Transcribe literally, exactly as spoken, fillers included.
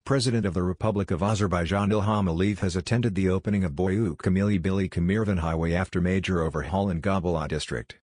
President of the Republic of Azerbaijan Ilham Aliyev has attended the opening of Boyuk Amili Bilikh Amirvan Highway after major overhaul in Gabala district.